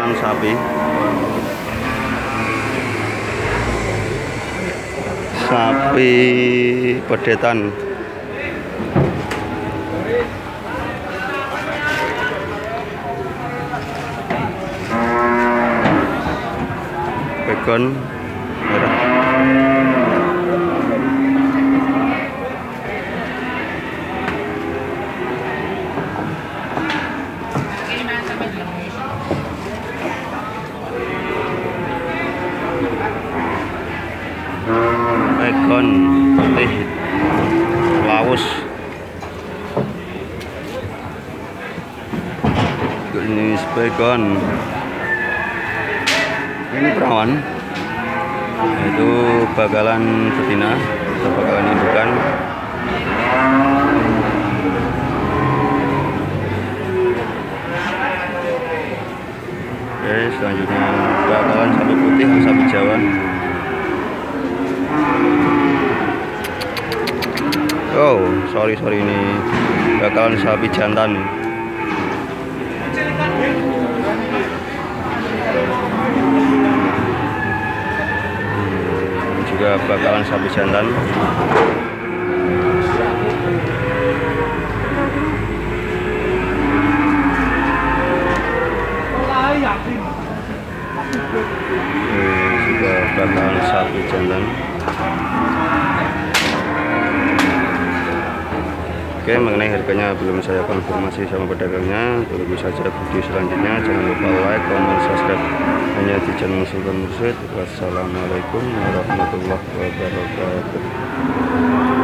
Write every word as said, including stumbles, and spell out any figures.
bakalan sapi. Sapi pedetan. Pegon merah. Pegon putih laus. Ini pegon. Ini perawan. Itu bakalan betina atau bakalan indukan. Oke, selanjutnya bakalan sapi putih atau sapi Jawa. Oh, sorry sorry ini bakalan sapi jantan. Ini juga bakalan sapi jantan. Ini juga bakalan sapi jantan. Oke, mengenai harganya belum saya konfirmasi sama pedagangnya. Tunggu saja video selanjutnya. Jangan lupa like, comment, subscribe hanya di channel Sultan Mursyid. Wassalamualaikum warahmatullahi wabarakatuh.